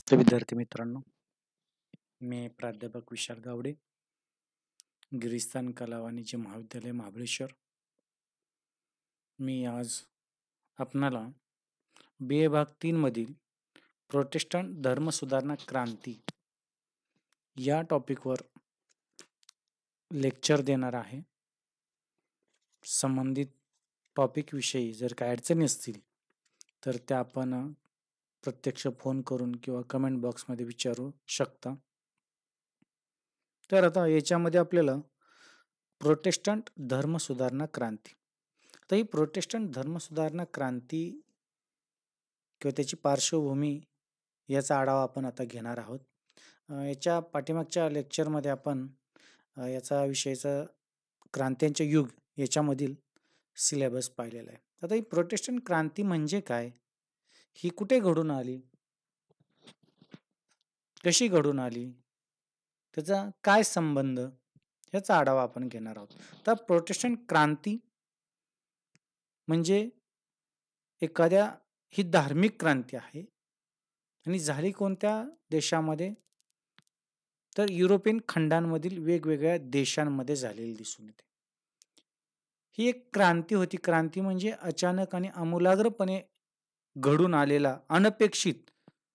तर विद्यार्थी मित्रांनो, मी प्राध्यापक विशाल गावडे, गिरीस्थान कला वाणिज्य महाविद्यालय महाबळेश्वर. मी आज आपणाला BA भाग 3 मधील प्रोटेस्टंट धर्मसुधारणा क्रांती या टॉपिकवर लेक्चर देणार आहे. संबंधित टॉपिकविषयी जर काही अडचणी असतील तर त्या आपण प्रत्यक्ष फोन करून किंवा कमेंट बॉक्समध्ये विचारू शकता. तर आता याच्यामध्ये आपल्याला प्रोटेस्टंट धर्मसुधारणा क्रांती, तर ही प्रोटेस्टंट धर्मसुधारणा क्रांती किंवा त्याची पार्श्वभूमी याचा आढावा आपण आता घेणार आहोत. याच्या पाठीमागच्या लेक्चरमध्ये आपण याचा विषयचा क्रांत्यांचे युग याच्यामधील सिलेबस पाहिलेला आहे. आता ही प्रोटेस्टंट क्रांती म्हणजे काय, ही कुठे घडून आली, कशी घडून आली, त्याचा काय संबंध, याचा आढावा आपण घेणार आहोत. तर प्रोटेस्टंट क्रांती म्हणजे एखाद्या ही धार्मिक क्रांती आहे आणि झाली कोणत्या देशामध्ये, तर युरोपियन खंडांमधील वेगवेगळ्या देशांमध्ये झालेली दिसून येते. ही एक क्रांती होती. क्रांती म्हणजे अचानक आणि आमूलाग्रपणे घडून आलेला, अनपेक्षित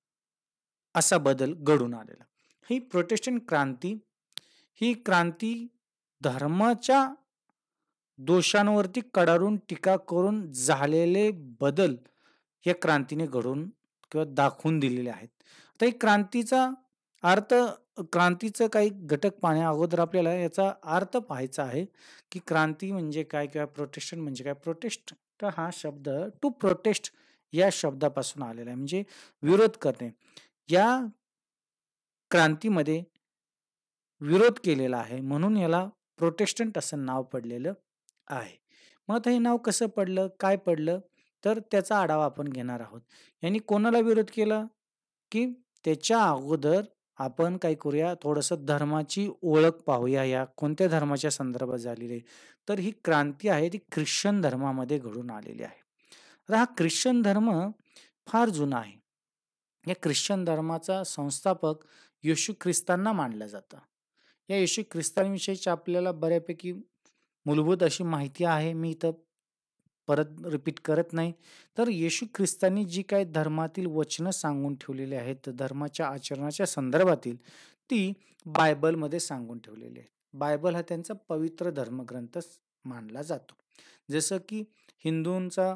असा बदल घडून आलेला. ही प्रोटेस्टंट क्रांती, ही क्रांती धर्माच्या दोषांवरती कडाडून टीका करून झालेले बदल या क्रांतीने घडून किंवा दाखवून दिलेले आहेत. तर ही क्रांतीचा अर्थ, क्रांतीचं काही घटक पाहण्या अगोदर आपल्याला याचा अर्थ पाहायचा आहे की क्रांती म्हणजे काय किंवा प्रोटेस्टंट म्हणजे काय. प्रोटेस्ट हा शब्द टू प्रोटेस्ट या शब्दापासून आलेला आहे, म्हणजे विरोध करणे. या क्रांतीमध्ये विरोध केलेला आहे म्हणून याला प्रोटेस्टंट असं नाव पडलेलं आहे. मग आता हे नाव कसं पडलं, काय पडलं, तर त्याचा आढावा आपण घेणार आहोत. यांनी कोणाला विरोध केला, की त्याच्या अगोदर आपण काय करूया, थोडंसं धर्माची ओळख पाहूया. या कोणत्या धर्माच्या संदर्भात झालेली आहे, तर ही क्रांती आहे ती ख्रिश्चन धर्मामध्ये घडून आलेली आहे. तर हा ख्रिश्चन धर्म फार जुना आहे. या ख्रिश्चन धर्माचा संस्थापक येशू ख्रिस्तांना मानलं जातं. या येशू ख्रिस्तांविषयीची आपल्याला बऱ्यापैकी मूलभूत अशी माहिती आहे, मी इथं परत रिपीट करत नाही. तर येशू ख्रिस्तांनी जी काही धर्मातील वचनं सांगून ठेवलेली आहेत, धर्माच्या आचरणाच्या संदर्भातील, ती बायबलमध्ये सांगून ठेवलेली आहे. बायबल हा त्यांचा पवित्र धर्मग्रंथ मानला जातो. जसं की हिंदूंचा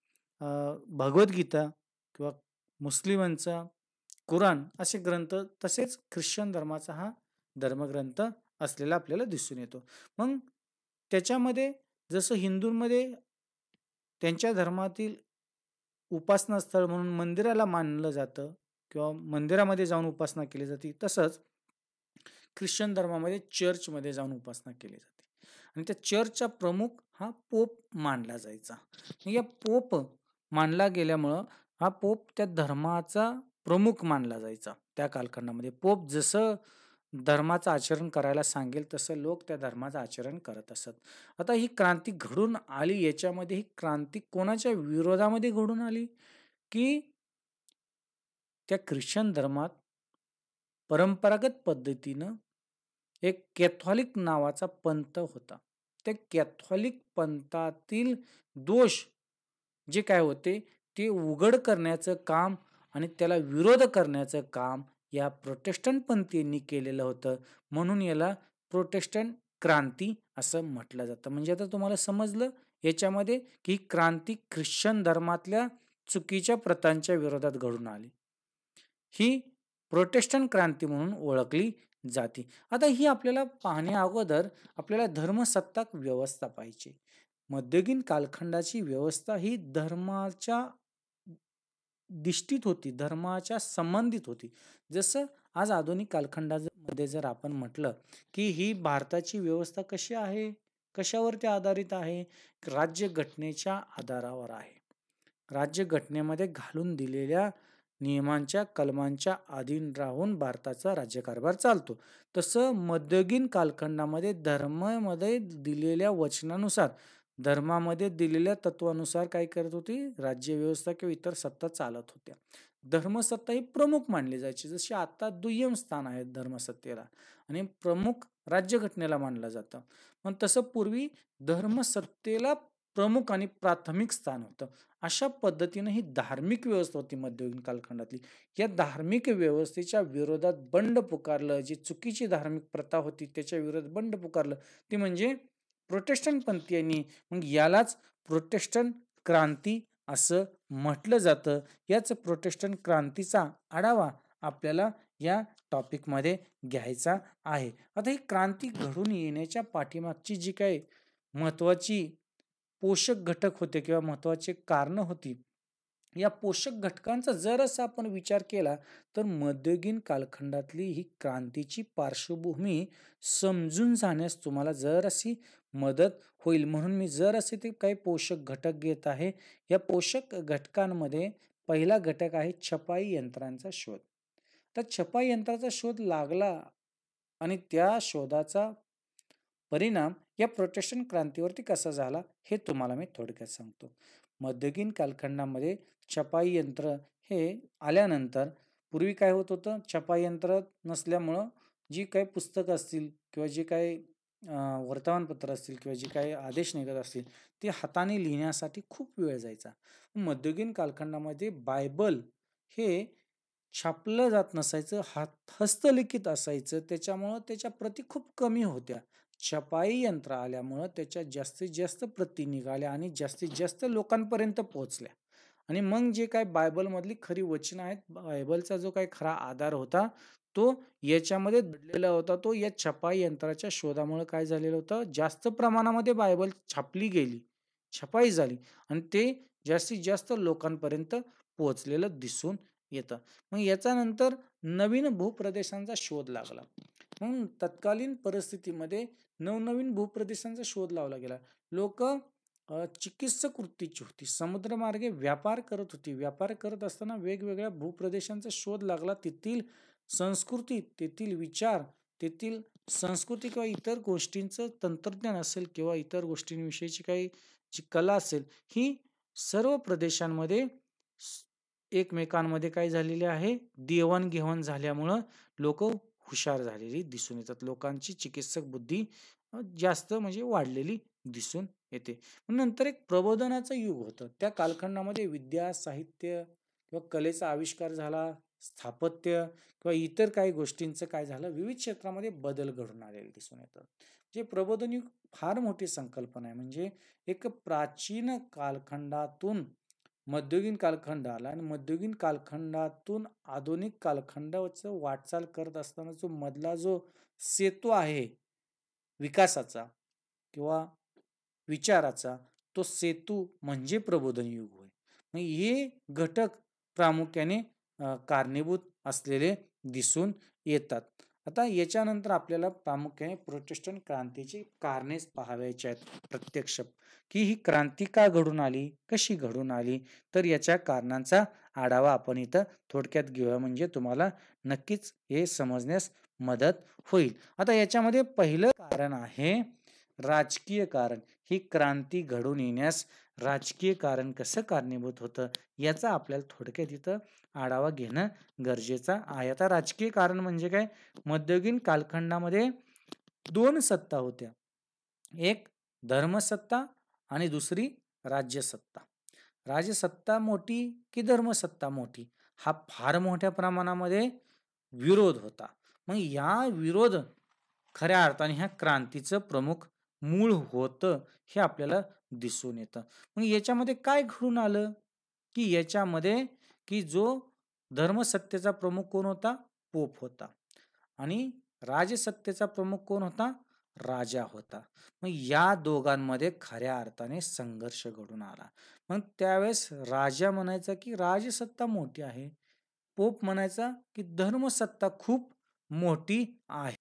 भगवद्गीता किंवा मुस्लिमांचा कुराण असे ग्रंथ, तसेच ख्रिश्चन धर्माचा हा धर्मग्रंथ असलेला आपल्याला दिसून येतो. मग त्याच्यामध्ये जसं हिंदूंमध्ये त्यांच्या धर्मातील उपासना स्थळ म्हणून मंदिराला मानलं जातं किंवा मंदिरामध्ये जाऊन उपासना केली जाते, तसंच ख्रिश्चन धर्मामध्ये चर्चमध्ये जाऊन उपासना केली जाते. आणि त्या चर्चचा प्रमुख हा पोप मानला जायचा. या पोप मानला गेल्यामुळं हा पोप त्या धर्माचा प्रमुख मानला जायचा. त्या कालखंडामध्ये पोप जसं धर्माचं आचरण करायला सांगेल तसं लोक त्या धर्माचं आचरण करत असत. आता ही क्रांती घडून आली, याच्यामध्ये ही क्रांती कोणाच्या विरोधामध्ये घडून आली, की त्या ख्रिश्चन धर्मात परंपरागत पद्धतीनं एक कॅथॉलिक नावाचा पंथ होता. त्या कॅथॉलिक पंथातील दोष जे काय होते ते उघड करण्याचं काम आणि त्याला विरोध करण्याचं काम या प्रोटेस्टंट पंथीयांनी केलेलं होतं. म्हणून याला प्रोटेस्टंट क्रांती असं म्हटलं जातं. म्हणजे आता तुम्हाला समजलं याच्यामध्ये की ही क्रांती ख्रिश्चन धर्मातल्या चुकीच्या प्रथांच्या विरोधात घडून आली. ही प्रोटेस्टंट क्रांती म्हणून ओळखली जाते. आता ही आपल्याला पाहण्या अगोदर आपल्याला धर्मसत्ताक व्यवस्था पाहिजे. मध्ययुगीन कालखंडाची व्यवस्था ही धर्माच्या दिष्टीत होती, धर्माच्या संबंधित होती. जसं आज आधुनिक कालखंडामध्ये जर आपण म्हटलं की ही भारताची व्यवस्था कशी आहे, कशावरती आधारित आहे, राज्यघटनेच्या आधारावर आहे. राज्यघटनेमध्ये घालून दिलेल्या नियमांच्या कलमांच्या अधीन राहून भारताचा राज्यकारभार चालतो. तसं मध्ययुगीन कालखंडामध्ये धर्मामध्ये दिलेल्या वचनानुसार धर्मामध्ये दिलेल्या तत्वानुसार काय करत होती, राज्यव्यवस्था किंवा इतर सत्ता चालत होत्या. धर्मसत्ता ही प्रमुख मानली जायची, जशी आता दुय्यम स्थान आहे धर्मसत्तेला आणि प्रमुख राज्यघटनेला मानलं जातं. पण तसं पूर्वी धर्मसत्तेला प्रमुख आणि प्राथमिक स्थान होतं. अशा पद्धतीनं ही धार्मिक व्यवस्था होती मध्ययुगीन कालखंडातली. या धार्मिक व्यवस्थेच्या विरोधात बंड पुकारलं, जी चुकीची धार्मिक प्रथा होती त्याच्या विरोधात बंड पुकारलं, ती म्हणजे प्रोटेस्टंट पंथीयांनी. मग यालाच प्रोटेस्टंट क्रांती असं म्हटलं जातं. याच प्रोटेस्टंट क्रांतीचा आढावा आपल्याला या टॉपिकमध्ये घ्यायचा आहे. आता ही क्रांती घडून येण्याच्या पाठीमागची जी काही महत्वाची पोषक घटक होते किंवा महत्वाची कारणं होती, या पोषक घटकांचा जरासा आपण विचार केला तर मध्ययुगीन कालखंडातली ही क्रांतीची पार्श्वभूमी समजून जाण्यास तुम्हाला जराशी मदत होईल. म्हणून मी जरासे ते काही पोषक घटक घेत आहे. या पोषक घटकांमध्ये पहिला घटक आहे छपाई यंत्रांचा शोध. तर छपाई यंत्राचा शोध लागला आणि त्या शोधाचा परिणाम या प्रोटेस्टंट क्रांतीवरती कसा झाला हे तुम्हाला मी थोडक्यात सांगतो. मध्ययुगीन कालखंडामध्ये छपाई यंत्र हे आल्यानंतर पूर्वी काय होत होतं, छपाई यंत्र नसल्यामुळं जी काही पुस्तकं असतील किंवा जे काही वर्तमानपत्र असतील किंवा जे काही आदेश निघत असतील ते हाताने लिहिण्यासाठी खूप वेळ जायचा. मध्ययुगीन कालखंडामध्ये बायबल हे छापलं जात नसायचं, हस्तलिखित असायचं, त्याच्यामुळं त्याच्या प्रती खूप कमी होत्या. छपाई यंत्र आल्यामुळं त्याच्या जास्तीत जास्त प्रती निघाल्या आणि जास्तीत जास्त लोकांपर्यंत पोहोचल्या. आणि मग जे काय बायबलमधली खरी वचनं आहेत, बायबलचा जो काही खरा आधार होता, तो याच्यामध्ये दडलेला होता. तो या छपाई यंत्राच्या शोधामुळे काय झालेलं होतं, जास्त प्रमाणामध्ये बायबल छापली गेली, छपाई झाली आणि ते जास्तीत जास्त लोकांपर्यंत पोहोचलेलं दिसून येतं. मग याच्यानंतर नवीन भूप्रदेशांचा शोध लागला. मग तत्कालीन परिस्थितीमध्ये नवनवीन भूप्रदेशांचा शोध लावला गेला. लोक चिकित्सक वृत्तीची होती, समुद्रमार्गे व्यापार करत होती. व्यापार करत असताना वेगवेगळ्या भूप्रदेशांचा शोध लागला. तेथील संस्कृती, तेथील विचार, तेथील संस्कृती किंवा इतर गोष्टींचं तंत्रज्ञान असेल किंवा इतर गोष्टींविषयीची काही जी कला असेल, ही सर्व प्रदेशांमध्ये एकमेकांमध्ये काय झालेली आहे, देवाणघेवाण झाल्यामुळं लोक हुशार झालेली दिसून येतात. लोकांची चिकित्सक बुद्धी जास्त म्हणजे वाढलेली दिसून येते. नंतर एक प्रबोधनाचं युग होतं. त्या कालखंडामध्ये विद्या, साहित्य किंवा कलेचा आविष्कार झाला, स्थापत्य किंवा इतर काही गोष्टींचं काय झालं, विविध क्षेत्रामध्ये बदल घडून आलेले दिसून येतात. जे प्रबोधन युग फार मोठी संकल्पना आहे. म्हणजे एक प्राचीन कालखंडातून मध्ययुगीन कालखंड आला आणि मध्ययुगीन कालखंडातून आधुनिक कालखंडाचं वाटचाल करत असताना जो मधला जो सेतू आहे विकासाचा किंवा विचाराचा, तो सेतू म्हणजे प्रबोधन युग होय. मग हे घटक प्रामुख्याने कारणीभूत असलेले दिसून येतात. आता याच्यानंतर आपल्याला प्रामुख्याने प्रोटेस्टंट क्रांतीची कारणेच पाहावयाची आहेत प्रत्यक्ष, की ही क्रांती का घडून आली, कशी घडून आली. तर याच्या कारणांचा आढावा आपण इथं थोडक्यात घेऊया, म्हणजे तुम्हाला नक्कीच हे समजण्यास मदत होईल. आता याच्यामध्ये पहिलं कारण आहे राजकीय कारण. ही क्रांती घडून येण्यास राजकीय कारण कसं कारणीभूत होतं याचा आपल्याला थोडक्यात इथं आढावा घेणं गरजेचं आहे. आता राजकीय कारण म्हणजे काय, मध्ययुगीन कालखंडामध्ये दोन सत्ता होत्या, एक धर्मसत्ता आणि दुसरी राज्यसत्ता. राजसत्ता मोठी की धर्मसत्ता मोठी, हा फार मोठ्या प्रमाणामध्ये विरोध होता. मग या विरोध खऱ्या अर्थाने ह्या क्रांतीचं प्रमुख मूळ होतं हे आपल्याला दिसून येतं. मग याच्यामध्ये काय घडून आलं, की याच्यामध्ये की जो धर्मसत्तेचा प्रमुख कोण होता, पोप होता आणि राजसत्तेचा प्रमुख कोण होता, राजा होता. मग या दोघांमध्ये खऱ्या अर्थाने संघर्ष घडून आला. मग त्यावेळेस राजा म्हणायचा की राजसत्ता मोठी आहे, पोप म्हणायचा की धर्मसत्ता खूप मोठी आहे.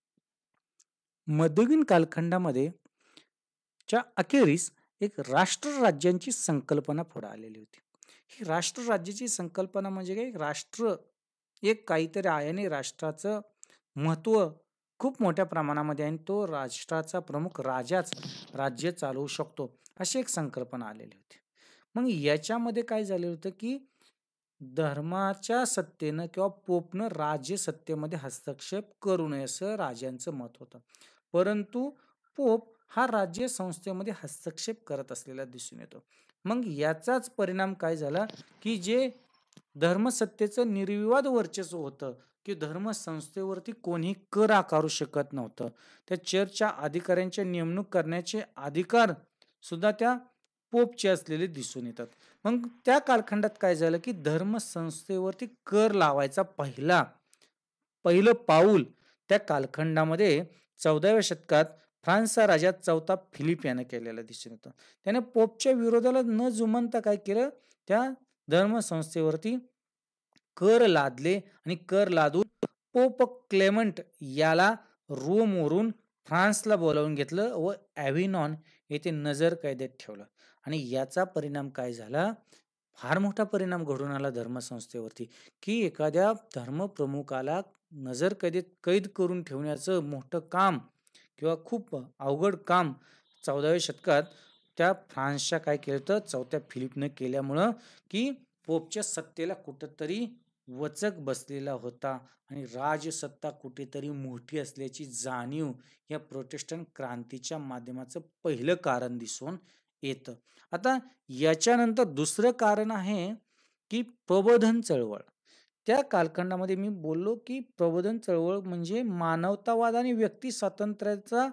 मध्ययुगीन कालखंडामध्ये च्या अखेरीस एक राष्ट्रराज्यांची संकल्पना पुढे आलेली होती. ही राष्ट्रराज्याची संकल्पना म्हणजे काय, राष्ट्र एक काहीतरी आहे आणि राष्ट्राचं महत्व खूप मोठ्या प्रमाणामध्ये आहे आणि तो राष्ट्राचा प्रमुख राजाच राज्य चालवू शकतो, अशी एक संकल्पना आलेली होती. मग याच्यामध्ये काय झालेलं होतं, की धर्माच्या सत्तेनं किंवा पोपनं राज्य सत्तेमध्ये हस्तक्षेप करू नये असं राजांचं मत होतं. परंतु पोप हा राज्य संस्थेमध्ये हस्तक्षेप करत असलेला दिसून येतो. मग याचाच परिणाम काय झाला, की जे धर्मसत्तेचं निर्विवाद वर्चस्व होतं, की धर्मसंस्थेवरती कोणी कर आकारू शकत नव्हतं. त्या चर्चच्या अधिकाऱ्यांच्या नेमणूक करण्याचे अधिकार सुद्धा त्या पोपचे असलेले दिसून येतात. मग त्या कालखंडात काय झालं, की धर्मसंस्थेवरती कर लावायचा पहिलं पाऊल त्या कालखंडामध्ये 14व्या शतकात फ्रान्सचा राजा चौथा फिलिप यानं केलेलं दिसून येतं. त्याने पोपच्या विरोधाला न जुमानता काय केलं, त्या धर्मसंस्थेवरती कर लादले आणि कर लादून पोप क्लेमंट याला रोमवरून फ्रान्सला बोलावून घेतलं व ॲव्हिनॉन येथे नजर कैदेत ठेवलं. आणि याचा परिणाम काय झाला, फार मोठा परिणाम घडून आला धर्मसंस्थेवरती, की एखाद्या धर्मप्रमुखाला नजर कैद करून ठेवण्याचं मोठं काम किंवा खूप अवघड काम 14व्या शतकात त्या फ्रान्सच्या काय केलं होतं, चौथ्या फिलिपनं केल्यामुळं, की पोपच्या सत्तेला कुठंतरी वचक बसलेला होता आणि राजसत्ता कुठेतरी मोठी असल्याची जाणीव या प्रोटेस्टंट क्रांतीच्या माध्यमाचं पहिलं कारण दिसून येतं. आता याच्यानंतर दुसरं कारण आहे, की प्रबोधन चळवळ. त्या कालखंडामध्ये मी बोललो, की प्रबोधन चळवळ म्हणजे मानवतावाद आणि व्यक्ती स्वातंत्र्याचा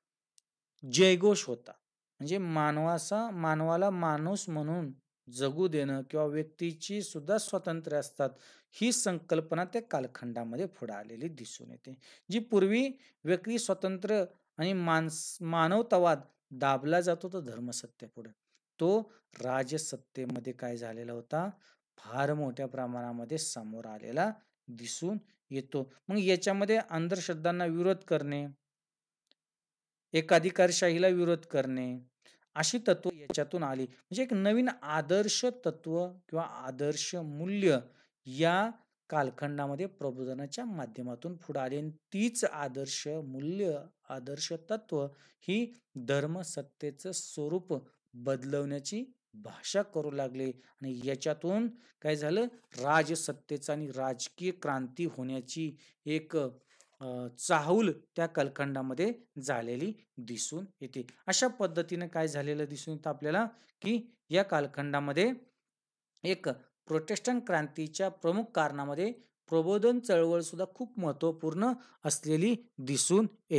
जयघोष होता. म्हणजे मानवाला माणूस म्हणून जगू देणं किंवा व्यक्तीची सुद्धा स्वातंत्र्य असतात, ही संकल्पना त्या कालखंडामध्ये पुढे आलेली दिसून येते. जी पूर्वी व्यक्ती स्वातंत्र्य आणि मानवतावाद दाबला जात होता धर्मसत्तेपुढे. तो राजसत्तेमध्ये काय झालेला होता, फार मोठ्या प्रमाणामध्ये समोर आलेला दिसून येतो. मग याच्यामध्ये अंधश्रद्धांना विरोध करणे, एकाधिकारशाहीला विरोध करणे, अशी तत्व याच्यातून आली. म्हणजे एक नवीन आदर्श तत्व किंवा आदर्श मूल्य या कालखंडामध्ये प्रबोधनाच्या माध्यमातून पुढे आली आणि तीच आदर्श मूल्य, आदर्श तत्व ही धर्मसत्तेचं स्वरूप बदलवण्याची भाषा करू लागले आणि याच्यातून काय झालं, राजसत्तेचा आणि राजकीय क्रांती होण्याची एक चाहूल त्या कालखंडामध्ये झालेली दिसून येते. अशा पद्धतीने काय झालेलं दिसून येतं आपल्याला, की या कालखंडामध्ये एक प्रोटेस्टंट क्रांतीच्या प्रमुख कारणामध्ये प्रबोधन चळवळ सुद्धा खूप महत्त्वपूर्ण असलेली दिसून येते.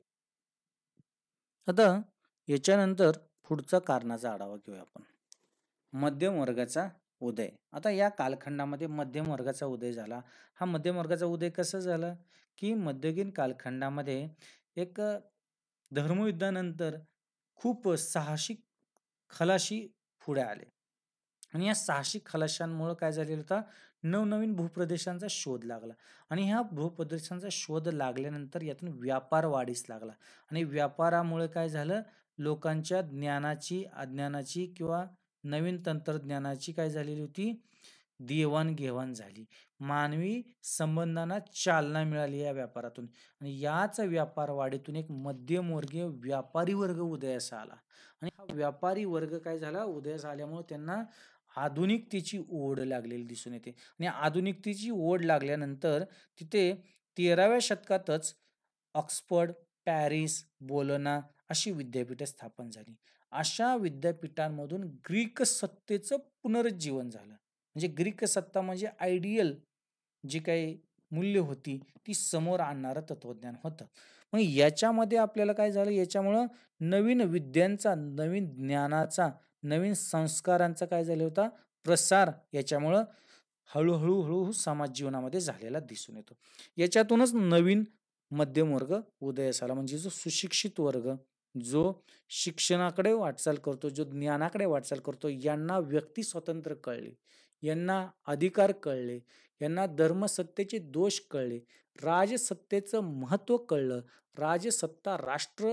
आता याच्यानंतर पुढचा कारणाचा आढावा घेऊया आपण. मध्यम वर्गाचा उदय. आता या कालखंडामध्ये मध्यम वर्गाचा उदय झाला. हा मध्यम वर्गाचा उदय कसा झाला, की मध्ययुगीन कालखंडामध्ये एक धर्मयुद्धानंतर खूप साहसी खलाशी पुढे आले आणि या साहसी खलाशांमुळं काय झालेलं होतं, नवनवीन भूप्रदेशांचा शोध लागला आणि ह्या भूप्रदेशांचा शोध लागल्यानंतर यातून व्यापार वाढीस लागला आणि व्यापारामुळे काय झालं, लोकांच्या ज्ञानाची, अज्ञानाची किंवा नवीन तंत्रज्ञानाची काय झालेली होती, देवाणघेवाण झाली. मानवी संबंधांना चालना मिळाली या व्यापारातून आणि याच व्यापार वाढीतून एक मध्यमवर्गीय व्यापारी वर्ग उदयास आला आणि हा व्यापारी वर्ग काय झाला, उदयास आल्यामुळे त्यांना आधुनिकतेची ओढ लागलेली दिसून येते आणि आधुनिकतेची ओढ लागल्यानंतर तिथे 13व्या शतकातच ऑक्सफर्ड, पॅरिस, बोलोना अशी विद्यापीठे स्थापन झाली. अशा विद्यापीठांमधून ग्रीक सत्तेचं पुनरुज्जीवन झालं. म्हणजे ग्रीक सत्ता म्हणजे आयडियल जी काही मूल्य होती ती समोर आणणारं तत्वज्ञान होतं. मग याच्यामध्ये आपल्याला काय झालं, याच्यामुळं नवीन विद्यांचा, नवीन ज्ञानाचा, नवीन संस्कारांचा काय झाला होता, प्रसार याच्यामुळं हळूहळू समाज जीवनामध्ये झालेला दिसून येतो. याच्यातूनच नवीन मध्यम वर्ग उदयास आला. म्हणजे जो सुशिक्षित वर्ग, जो शिक्षणाकडे वाटचाल करतो, जो ज्ञानाकडे वाटचाल करतो, यांना व्यक्ती स्वातंत्र्य कळले, यांना अधिकार कळले, यांना धर्मसत्तेचे दोष कळले, राजसत्तेचं महत्त्व कळलं. राजसत्ता राष्ट्र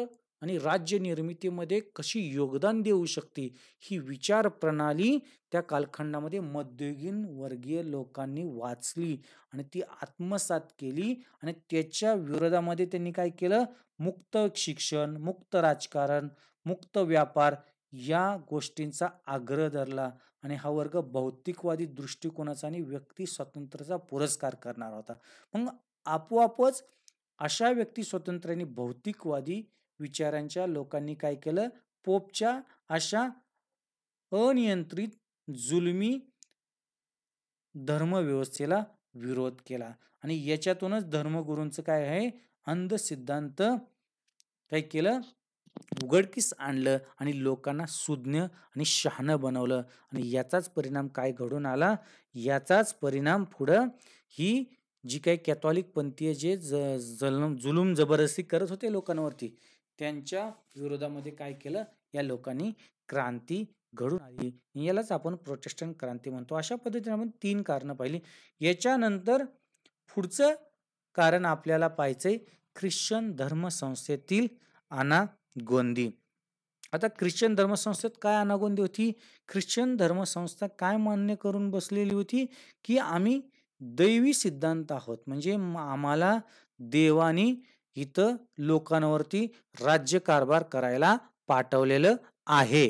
आणि राज्य निर्मितीमध्ये कशी योगदान देऊ शकते, ही विचार प्रणाली त्या कालखंडामध्ये मध्ययुगीन वर्गीय लोकांनी वाचली आणि ती आत्मसात केली आणि त्याच्या विरोधामध्ये त्यांनी काय केलं, मुक्त शिक्षण, मुक्त राजकारण, मुक्त व्यापार या गोष्टींचा आग्रह धरला आणि हा वर्ग भौतिकवादी दृष्टिकोनाचा आणि व्यक्ती स्वातंत्र्याचा पुरस्कार करणार होता. मग आपोआपच अशा व्यक्ती स्वातंत्र्याने भौतिकवादी विचारांच्या लोकांनी काय केलं, पोपच्या अशा अनियंत्रित जुलमी धर्मव्यवस्थेला विरोध केला आणि याच्यातूनच धर्मगुरूंचं काय आहे, अंध सिद्धांत काय केलं, उघडकीस आणलं आणि लोकांना सुज्ञ आणि शहाणं बनवलं आणि याचाच परिणाम काय घडून आला, याचाच परिणाम पुढं ही जी काही कॅथॉलिक पंथीय जे जुलूम जबरदस्ती करत होते लोकांवरती, त्यांच्या विरोधामध्ये काय केलं, या लोकांनी क्रांती घडून आली. यालाच आपण प्रोटेस्टंट क्रांती म्हणतो. अशा पद्धतीने आपण 3 कारणं पाहिली. याच्यानंतर पुढचं कारण आपल्याला पाहायचंय ख्रिश्चन धर्मसंस्थेतील अनागोंदी. आता ख्रिश्चन धर्मसंस्थेत काय अनागोंदी होती? ख्रिश्चन धर्मसंस्था काय मान्य करून बसलेली होती, की आम्ही दैवी सिद्धांत आहोत. म्हणजे आम्हाला देवानी इथं लोकांवरती राज्यकारभार करायला पाठवलेलं आहे.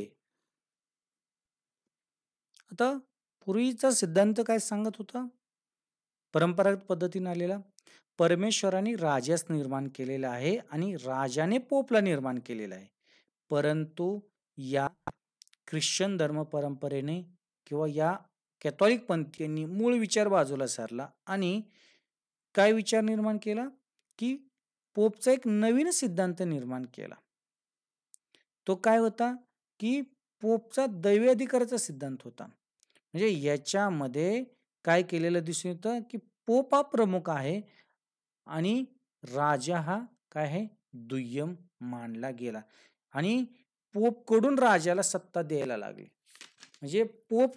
आता पूर्वीचा सिद्धांत काय सांगत होता? परंपरागत पद्धतीने आलेला, परमेश्वराने राजास निर्माण केलेला आहे आणि राजाने पोपला निर्माण केलेला आहे. परंतु या ख्रिश्चन धर्म परंपरेने किंवा या कॅथॉलिक पंथीयांनी मूळ विचार बाजूला सारला आणि काय विचार निर्माण केला, की पोपचा एक नवीन सिद्धांत निर्माण केला. तो काय होता, की पोपचा दैवी अधिकाराचा सिद्धांत होता. म्हणजे याच्यामध्ये काय केलेलं दिसून येतं, की पोप हा प्रमुख आहे आणि राजा हा काय आहे, दुय्यम मानला गेला आणि पोपकडून राजाला सत्ता द्यायला लागली. म्हणजे पोप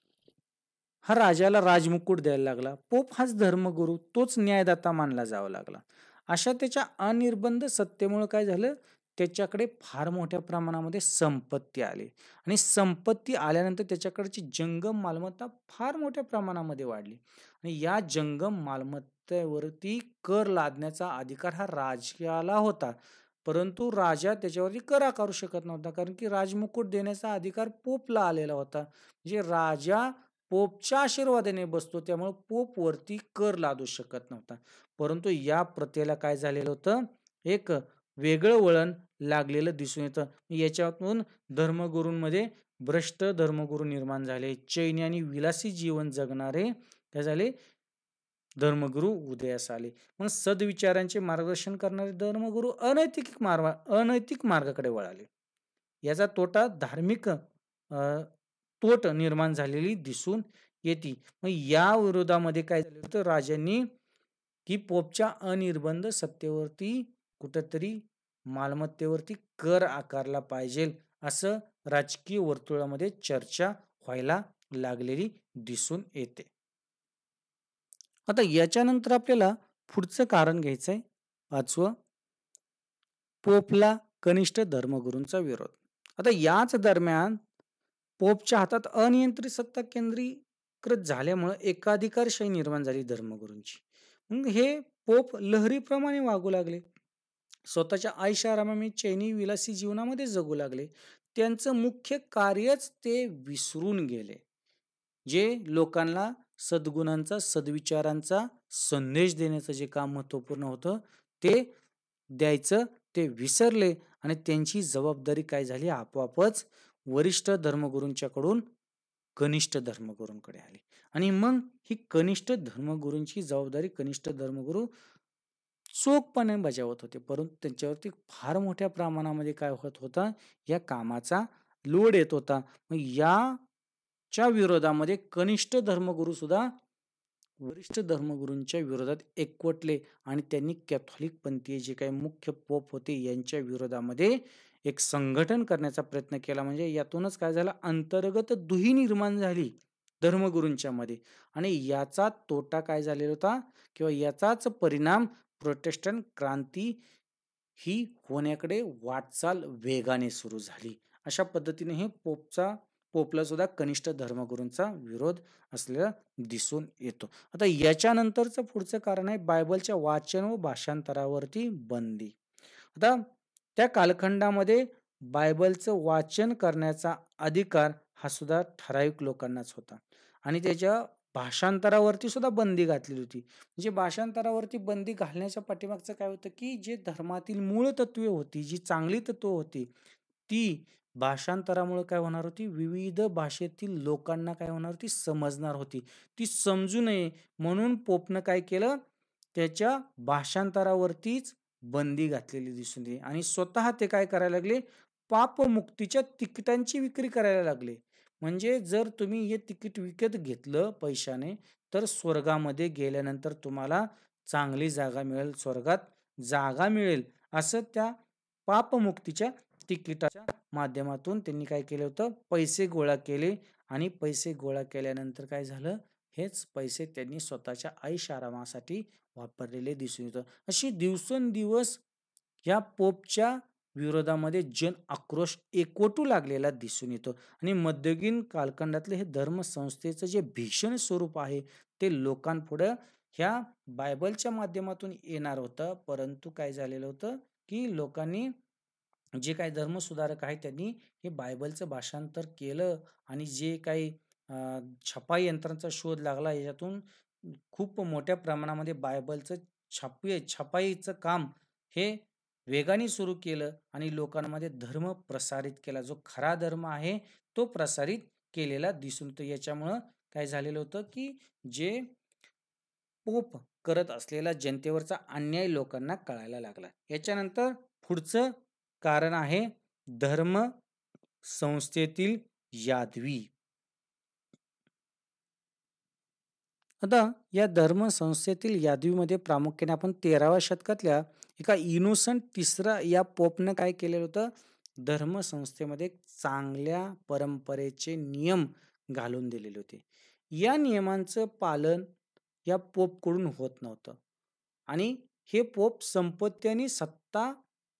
हा राजाला राजमुकुट द्यायला लागला. पोप हाच धर्मगुरू, तोच न्यायदाता मानला जावा लागला. अशा त्याच्या अनिर्बंध सत्तेमुळे काय झालं, त्याच्याकडे फार मोठ्या प्रमाणामध्ये संपत्ती आली आणि संपत्ती आल्यानंतर त्याच्याकडची जंगम मालमत्ता फार मोठ्या प्रमाणामध्ये वाढली आणि या जंगम मालमत्तेवरती कर लादण्याचा अधिकार हा राजाला होता. परंतु राजा त्याच्यावरती कर आकारू शकत नव्हता, कारण की राजमुकुट देण्याचा अधिकार पोपला आलेला होता. म्हणजे राजा पोपच्या आशीर्वादाने बसतो, त्यामुळे पोप वरती कर लादू शकत नव्हता. परंतु या प्रथेला काय झालेलं होतं, एक वेगळं वळण लागलेलं दिसून येतं. याच्यातून धर्मगुरूंमध्ये भ्रष्ट धर्मगुरू निर्माण झाले. चैनी आणि विलासी जीवन जगणारे काय झाले, धर्मगुरू उदयास आले. मग सद्विचारांचे मार्गदर्शन करणारे धर्मगुरू अनैतिक मार्गाकडे वळाले. याचा तोटा धार्मिक तोट निर्माण झालेली दिसून येते. मग या विरोधामध्ये काय झालं, तर राजांनी की पोपच्या अनिर्बंध सत्तेवरती कुठंतरी मालमत्तेवरती कर आकारला पाहिजे, असं राजकीय वर्तुळामध्ये चर्चा व्हायला लागलेली दिसून येते. आता याच्यानंतर आपल्याला पुढचं कारण घ्यायचंय 5वं, पोपला कनिष्ठ धर्मगुरूंचा विरोध. आता याच दरम्यान पोपच्या हातात अनियंत्रित सत्ता केंद्रीकृत झाल्यामुळे एकाधिकारशाही निर्माण झाली धर्मगुरूंची. मग हे पोप लहरीप्रमाणे वागू लागले. स्वतःच्या ऐशारामाने चैनी विलासी जीवनामध्ये जगू लागले. त्यांचं मुख्य कार्यच ते विसरून गेले. जे लोकांना सद्गुणांचा, सद्विचारांचा संदेश देण्याचं जे काम महत्त्वपूर्ण होतं, ते द्यायचं ते विसरले आणि त्यांची जबाबदारी काय झाली, आपोआपच वरिष्ठ धर्मगुरूंच्याकडून कनिष्ठ धर्मगुरूंकडे आली आणि मग ही कनिष्ठ धर्मगुरूंची जबाबदारी कनिष्ठ धर्मगुरू चोखपणे बजावत होते. परंतु त्यांच्यावरती फार मोठ्या प्रमाणामध्ये काय होत होता, या कामाचा लोड येत होता. मग याच्या विरोधामध्ये कनिष्ठ धर्मगुरू सुद्धा वरिष्ठ धर्मगुरूंच्या विरोधात एकवटले आणि त्यांनी कॅथॉलिक पंथीय जे काही मुख्य पोप होते यांच्या विरोधामध्ये एक संघटन करण्याचा प्रयत्न केला. म्हणजे यातूनच काय झालं, अंतर्गत दुही निर्माण झाली धर्मगुरूंच्या मध्ये आणि याचा तोटा काय झालेला होता किंवा याचाच परिणाम प्रोटेस्टंट क्रांती ही होण्याकडे वाटचाल वेगाने सुरू झाली. अशा पद्धतीने हे पोपला सुद्धा कनिष्ठ धर्मगुरूंचा विरोध असलेला दिसून येतो. आता याच्यानंतरचं पुढचं कारण आहे बायबलच्या वाचन व भाषांतरावरती बंदी. आता त्या कालखंडामध्ये बायबलचं वाचन करण्याचा अधिकार हा सुद्धा ठराविक लोकांनाच होता आणि त्याच्या भाषांतरावरती सुद्धा बंदी घातलेली होती. म्हणजे भाषांतरावरती बंदी घालण्याच्या पाठीमागचं काय होतं, की जे धर्मातील मूळ तत्वे होती, जी चांगली तत्व होती, ती भाषांतरामुळे काय होणार होती, विविध भाषेतील लोकांना काय होणार होती, समजणार होती. ती समजू नये म्हणून पोपनं काय केलं, त्याच्या भाषांतरावरतीच बंदी घातलेली दिसून येते आणि स्वतः ते काय करायला लागले, पापमुक्तीच्या तिकिटांची विक्री करायला लागले. म्हणजे जर तुम्ही हे तिकीट विकत घेतलं पैशाने, तर स्वर्गामध्ये गेल्यानंतर तुम्हाला चांगली जागा मिळेल, स्वर्गात जागा मिळेल, असं त्या पापमुक्तीच्या तिकिटाच्या माध्यमातून त्यांनी काय केलं होतं, पैसे गोळा केले आणि पैसे गोळा केल्यानंतर काय झालं, हेच पैसे त्यांनी स्वतःच्या ऐशारामासाठी वापरलेले दिसून येतं. अशी दिवसेंदिवस या पोपच्या विरोधामध्ये जन आक्रोश एकवटू लागलेला दिसून येतो आणि मध्ययुगीन कालखंडातले हे धर्मसंस्थेचं जे भीषण स्वरूप आहे, ते लोकांपुढं ह्या बायबलच्या माध्यमातून येणार होतं. परंतु काय झालेलं होतं, की लोकांनी जे काही धर्मसुधारक आहेत त्यांनी हे बायबलचं भाषांतर केलं आणि जे काही छपाई यंत्रांचा शोध लागला, याच्यातून खूप मोठ्या प्रमाणामध्ये बायबलचं छपाईचं काम हे वेगाने सुरू केलं आणि लोकांमध्ये धर्म प्रसारित केला. जो खरा धर्म आहे तो प्रसारित केलेला दिसून येतो. याच्यामुळं काय झालेलं होतं, की जे पोप करत असलेला जनतेवरचा अन्याय लोकांना कळायला लागला. याच्यानंतर पुढचं कारण आहे धर्म संस्थेतील यादवी. आता या धर्मसंस्थेतील यादवीमध्ये प्रामुख्याने आपण 13व्या शतकातल्या एका इनोसंट तिसरा या पोपनं काय केलेलं होतं, धर्मसंस्थेमध्ये एक चांगल्या परंपरेचे नियम घालून दिलेले होते. या नियमांचं पालन या पोपकडून होत नव्हतं आणि हे पोप संपत्ती आणि सत्ता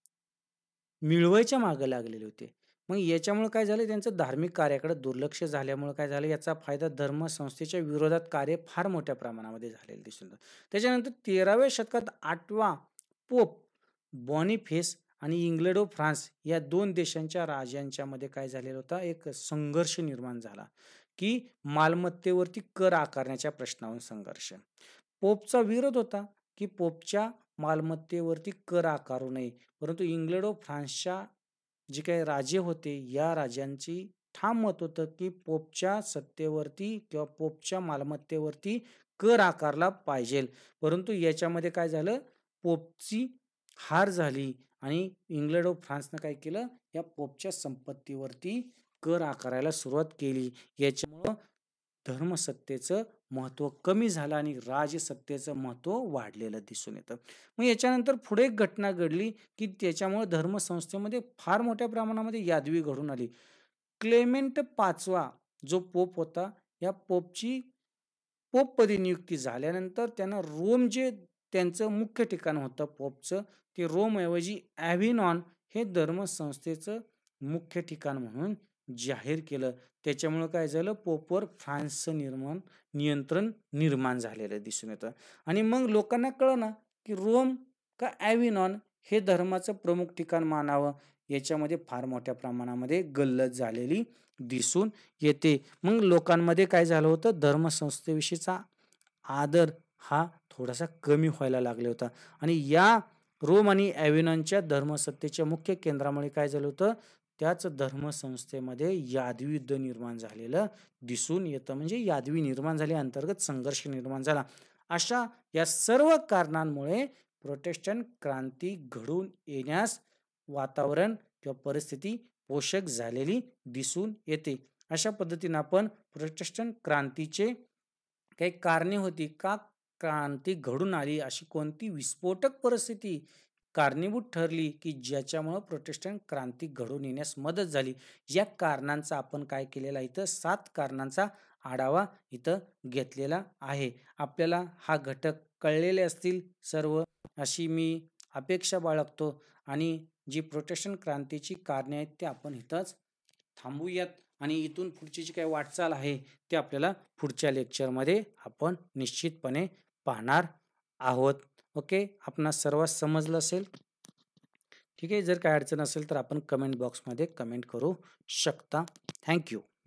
मिळवायच्या मागे लागलेले होते. मग याच्यामुळे काय झालं, त्यांचं धार्मिक कार्याकडे दुर्लक्ष झाल्यामुळे काय झालं, याचा फायदा धर्मसंस्थेच्या विरोधात कार्य फार मोठ्या प्रमाणामध्ये झालेलं दिसून येतं. त्याच्यानंतर 13व्या शतकात 8वा पोप बॉनिफेस आणि इंग्लंड व फ्रान्स या 2 देशांच्या राजांच्या मध्ये काय झालेला होता, एक संघर्ष निर्माण झाला, की मालमत्तेवरती कर आकारण्याच्या प्रश्नावरून संघर्ष. पोपचा विरोध होता, की पोपच्या मालमत्तेवरती कर आकारू नये. परंतु इंग्लंड व फ्रान्सच्या जे काही राजे होते, या राजांची ठाम मत होतं, की पोपच्या सत्तेवरती किंवा पोपच्या मालमत्तेवरती कर आकारला पाहिजेल. परंतु याच्यामध्ये काय झालं, पोपची हार झाली आणि इंग्लंड व फ्रान्सनं काय केलं, या पोपच्या संपत्तीवरती कर आकारायला सुरुवात केली. याच्यामुळं धर्मसत्तेचं महत्त्व कमी झालं आणि राजसत्तेचं महत्त्व वाढलेलं दिसून येतं. मग याच्यानंतर पुढे एक घटना घडली, की त्याच्यामुळे धर्मसंस्थेमध्ये फार मोठ्या प्रमाणामध्ये यादवी घडून आली. क्लेमेंट 5वा जो पोप होता, या पोपची पोपपदी नियुक्ती झाल्यानंतर त्यांना रोम जे त्यांचं मुख्य ठिकाण होतं पोपचं, ते रोमऐवजी ॲव्हिनॉन हे धर्मसंस्थेचं मुख्य ठिकाण म्हणून जाहीर केलं. त्याच्यामुळं काय झालं, पोपवर फ्रान्सचं नियंत्रण निर्माण झालेलं दिसून येतं आणि मग लोकांना कळेना, की रोम का ॲव्हिनॉन हे धर्माचं प्रमुख ठिकाण मानावं. याच्यामध्ये फार मोठ्या प्रमाणामध्ये गल्लत झालेली दिसून येते. मग लोकांमध्ये काय झालं होतं, धर्मसंस्थेविषयीचा आदर हा थोडासा कमी व्हायला लागला होता आणि या रोम आणि ॲव्हिनॉनच्या धर्मसत्तेच्या मुख्य केंद्रामुळे काय झालं होतं, त्याच धर्मसंस्थेमध्ये यादवी युद्ध निर्माण झालेलं दिसून येतं. म्हणजे यादवी निर्माण झाले, अंतर्गत संघर्ष निर्माण झाला. अशा या सर्व कारणांमुळे प्रोटेस्टंट क्रांती घडून येण्यास वातावरण किंवा परिस्थिती पोषक झालेली दिसून येते. अशा पद्धतीने आपण प्रोटेस्टंट क्रांतीचे काही कारणे होती का क्रांती घडून आली, अशी कोणती विस्फोटक परिस्थिती कारणीभूत ठरली, की ज्याच्यामुळं प्रोटेस्टंट क्रांती घडून येण्यास मदत झाली. या कारणांचा आपण काय केलेला इथं 7 कारणांचा आढावा इथं घेतलेला आहे. आपल्याला हा घटक कळलेले असतील सर्व, अशी मी अपेक्षा बाळगतो आणि जी प्रोटेस्टंट क्रांतीची कारणे आहेत ते आपण इथंच थांबूयात आणि इथून पुढची जी काही वाटचाल आहे ते आपल्याला पुढच्या लेक्चरमध्ये आपण निश्चितपणे पाहणार आहोत. ओके, आपणास सर्वांस समजलं असेल. ठीक आहे, जर काही अडचण असेल तर आपण कमेंट बॉक्समध्ये कमेंट करू शकता. थँक्यू.